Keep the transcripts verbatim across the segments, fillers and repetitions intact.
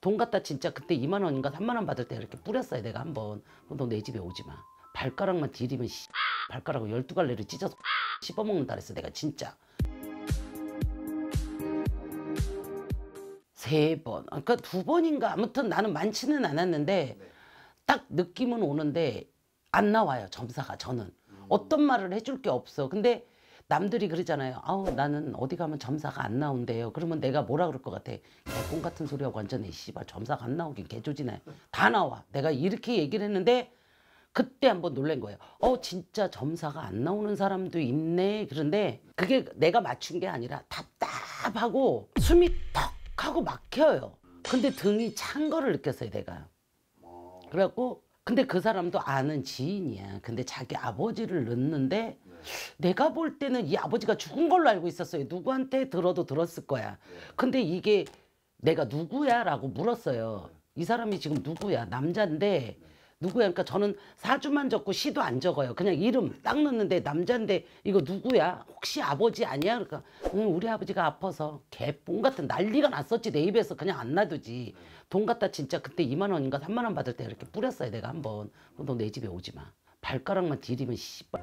돈 갖다 진짜 그때 이만 원인가 삼만 원 받을 때 이렇게 뿌렸어요. 내가 한번. 너 내 집에 오지 마. 발가락만 디디면 씨, 발가락을 열두 갈래를 찢어서 씹어먹는다 그랬어. 내가 진짜. 세 번. 그러니까 두 번인가 아무튼 나는 많지는 않았는데 네. 딱 느낌은 오는데 안 나와요. 점사가 저는. 음. 어떤 말을 해줄 게 없어. 근데 남들이 그러잖아요. 아우 나는 어디 가면 점사가 안 나온대요. 그러면 내가 뭐라 그럴 것 같아. 개똥 같은 소리하고 완전히 씨발 점사가 안 나오긴 개조지네. 다 나와. 내가 이렇게 얘기를 했는데 그때 한번 놀란 거예요. 어 진짜 점사가 안 나오는 사람도 있네. 그런데 그게 내가 맞춘 게 아니라 답답하고 숨이 턱 하고 막혀요. 근데 등이 찬 거를 느꼈어요. 내가. 그래갖고 근데 그 사람도 아는 지인이야. 근데 자기 아버지를 넣는데 내가 볼 때는 이 아버지가 죽은 걸로 알고 있었어요. 누구한테 들어도 들었을 거야. 근데 이게 내가 누구야? 라고 물었어요. 이 사람이 지금 누구야? 남자인데 누구야? 그러니까 저는 사주만 적고 시도 안 적어요. 그냥 이름 딱 넣는데 남자인데 이거 누구야? 혹시 아버지 아니야? 그러니까 응, 우리 아버지가 아파서 개뽕 같은 난리가 났었지. 내 입에서 그냥 안 놔두지. 돈 갖다 진짜 그때 이만 원인가 삼만 원 받을 때 이렇게 뿌렸어요. 내가 한번. 너 내 집에 오지 마. 발가락만 디디면 씨발.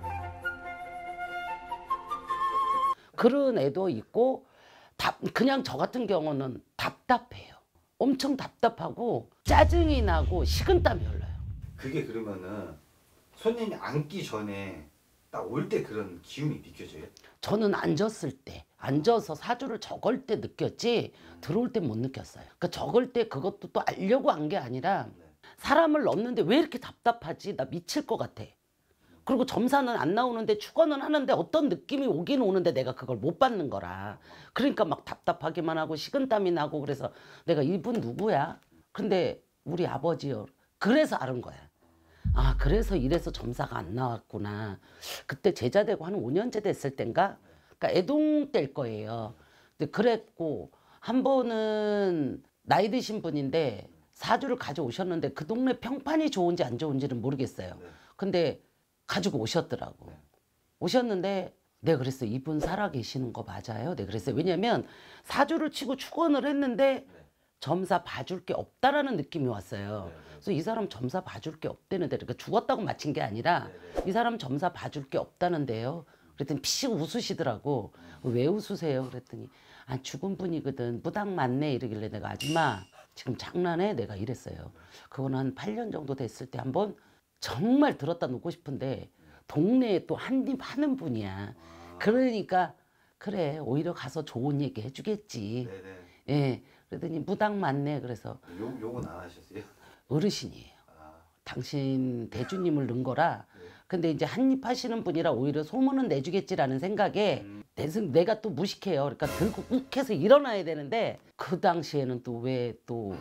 그런 애도 있고 답, 그냥 저 같은 경우는 답답해요. 엄청 답답하고 짜증이 나고 식은땀이 흘러요. 그게 그러면은 손님이 앉기 전에 딱 올 때 그런 기운이 느껴져요? 저는 앉았을 때, 앉아서 사주를 적을 때 느꼈지 들어올 땐 못 느꼈어요. 그러니까 적을 때 그것도 또 알려고 한 게 아니라 사람을 넣는데 왜 이렇게 답답하지? 나 미칠 것 같아. 그리고 점사는 안 나오는데 축원은 하는데 어떤 느낌이 오긴 오는데 내가 그걸 못 받는 거라. 그러니까 막 답답하기만 하고 식은땀이 나고 그래서 내가 이분 누구야? 근데 우리 아버지요. 그래서 알은 거야. 아 그래서 이래서 점사가 안 나왔구나. 그때 제자 되고 한 오 년째 됐을 땐가? 그러니까 애동 때일 거예요. 근데 그랬고 한 번은 나이 드신 분인데 사주를 가져오셨는데 그 동네 평판이 좋은지 안 좋은지는 모르겠어요. 근데 가지고 오셨더라고. 오셨는데 내가 그랬어요. 이분 살아 계시는 거 맞아요? 내가 그랬어요. 왜냐면 사주를 치고 축원을 했는데 점사 봐줄 게 없다라는 느낌이 왔어요. 그래서 이 사람 점사 봐줄 게 없다는데 그러니까 죽었다고 맞힌 게 아니라 이 사람 점사 봐줄 게 없다는데요. 그랬더니 피식 웃으시더라고. 왜 웃으세요? 그랬더니 아 죽은 분이거든. 무당 맞네 이러길래 내가 아줌마 지금 장난해? 내가 이랬어요. 그건 한 팔 년 정도 됐을 때 한번 정말 들었다 놓고 싶은데 동네에 또 한입 하는 분이야. 그러니까 그래 오히려 가서 좋은 얘기 해주겠지. 네네. 예. 그러더니 무당 맞네. 그래서 욕, 욕은 안 하셨어요? 어르신이에요. 아. 당신 대주님을 넣은 거라. 네. 근데 이제 한입 하시는 분이라 오히려 소문은 내주겠지라는 생각에 음. 내가 또 무식해요. 그러니까 들고 욱 해서 일어나야 되는데 그 당시에는 또 왜 또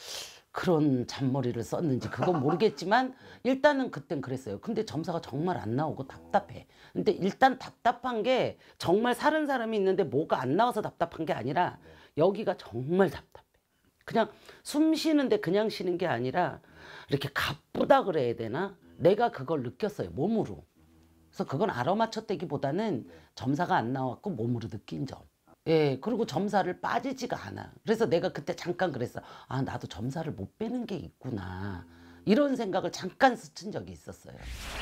그런 잔머리를 썼는지 그건 모르겠지만 일단은 그땐 그랬어요. 근데 점사가 정말 안 나오고 답답해. 근데 일단 답답한 게 정말 사는 사람이 있는데 뭐가 안 나와서 답답한 게 아니라 여기가 정말 답답해. 그냥 숨 쉬는데 그냥 쉬는 게 아니라 이렇게 가쁘다 그래야 되나? 내가 그걸 느꼈어요. 몸으로. 그래서 그건 알아맞혔다기보다는 점사가 안 나왔고 몸으로 느낀 점. 예, 그리고 점사를 빠지지가 않아. 그래서 내가 그때 잠깐 그랬어. 아, 나도 점사를 못 빼는 게 있구나. 이런 생각을 잠깐 스친 적이 있었어요.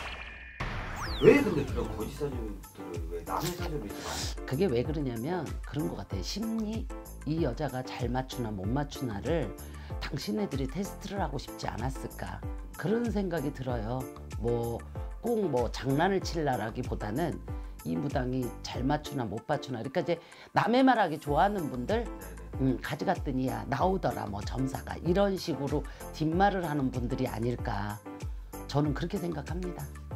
왜 근데 그런 거짓 사주들을 왜 남의 사주를 믿지 않아요? 그게 왜 그러냐면 그런 것 같아요. 심리, 이 여자가 잘 맞추나 못 맞추나를 당신네들이 테스트를 하고 싶지 않았을까. 그런 생각이 들어요. 뭐 꼭 뭐 장난을 칠라라기보다는 이 무당이 잘 맞추나 못 맞추나. 그러니까 이제 남의 말하기 좋아하는 분들 음, 가져갔더니 야 나오더라 뭐 점사가 이런 식으로 뒷말을 하는 분들이 아닐까. 저는 그렇게 생각합니다.